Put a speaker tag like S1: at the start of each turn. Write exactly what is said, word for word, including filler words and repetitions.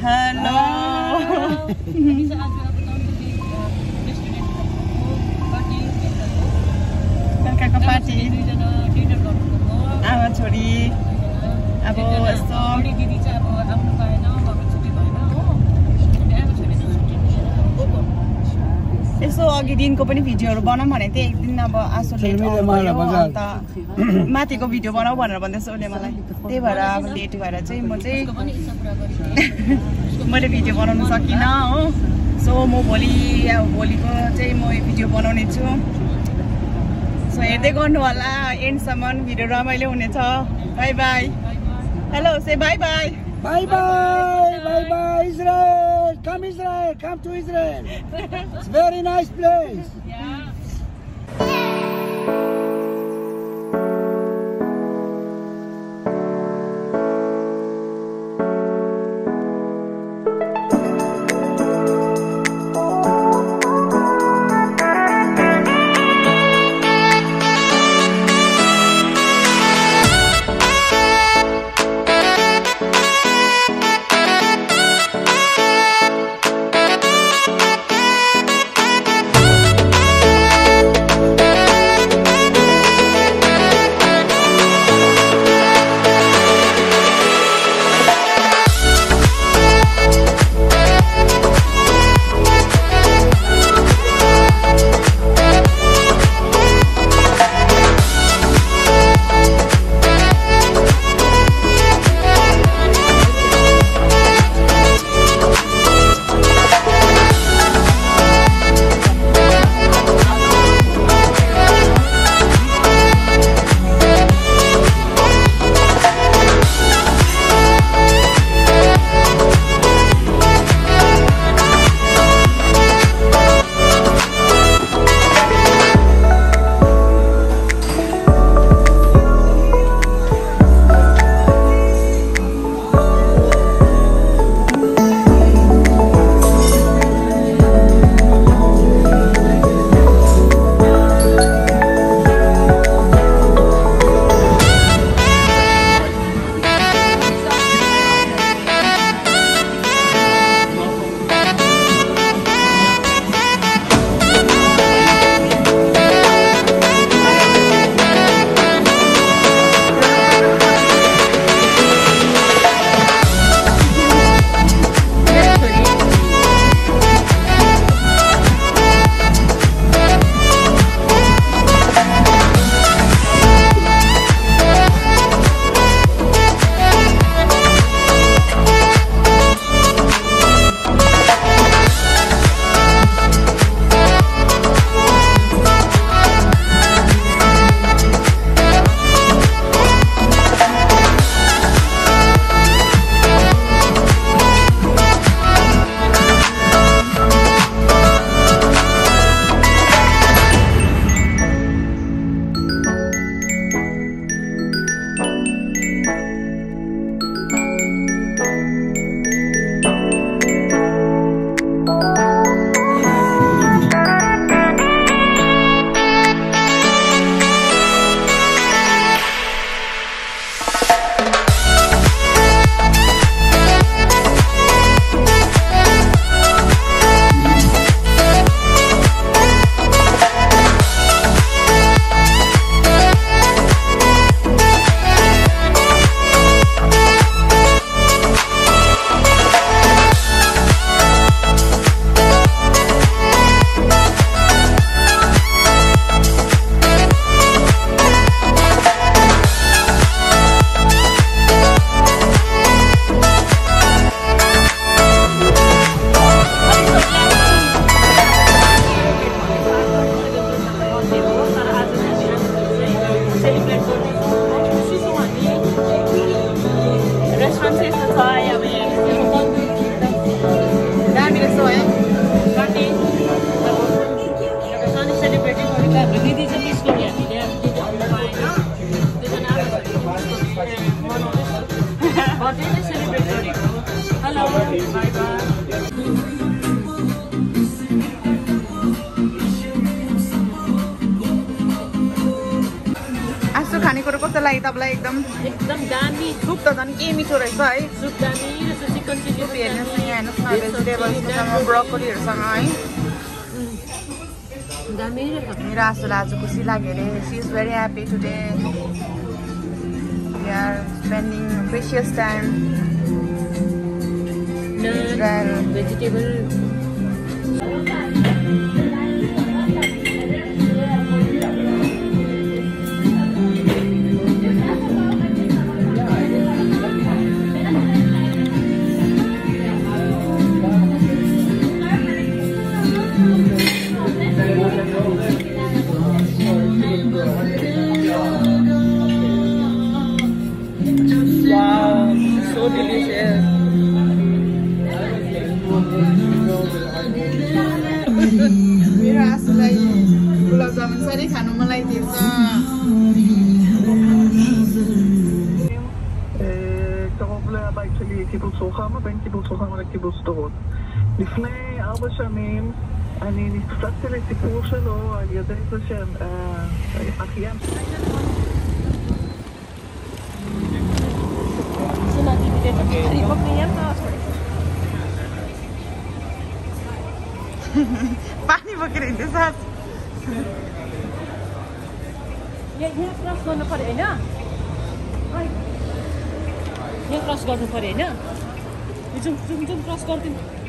S1: Hello बेलुकाको party आमा छोरी अब यस्तो दिदी चाहिँ अब आउनु पाएन छुट्टी भएन हो यसो अघि दिनको पनि भिडियोहरू बनाऊँ भनेको थिएँ एक दिन अब आँसु लेट अन्त माथिको भिडियो बनाऊ भनेर भन्दैछ उसले मलाई त्यही भएर अब लेट भएर चाहिँ म चाहिँ मैले भिडियो बनाउनु सकिनँ हो सो म भोलि अब भोलिको चाहिँ म भिडियो बनाउने छु सो हेर्दै गर्नु होला एन्डसम्म भिडियो रमाइलो हुनेछ bye bye hello say bye bye
S2: Bye bye, bye bye Israel. Come Israel, come to Israel. It's a very nice place.
S1: Yeah. खानेकुरो कस्तो लाग्यो तपाईलाई एकदम
S3: एकदम दामी
S1: सुप त झन् के मिठो रहेछ है
S3: सुप दामी रहेछ चिकन चिल्ली
S1: रेसिपी हेर्नुहोस् न यहाँ हेर्नुहोस् न भेजिटेबल्ससँग ब्रोकोलीहरूसँग है मेरो आशुलाई आज खुसी लाग्यो अरे she is very happy today we are spending precious time Israel
S3: vegetable
S1: so delicious. मेरो आशुलाई गुलाब जामुन साह्रै खानु मलाई दिएछ
S4: קרוב לבית שלי קיבוץ רוחמה, בין קיבוץ רוחמה לקיבוץ דורות. לפני ארבע שנים אני נחשפתי לסיפור שלו על ידי זה שאחיין
S1: पानी बोकेर हिँड्दैछ
S3: यहाँ क्रस गर्नु पर्यो होइन यहाँ क्रस गर्नु पर्यो होइन जुन जुन जुन क्रस गरिदिनु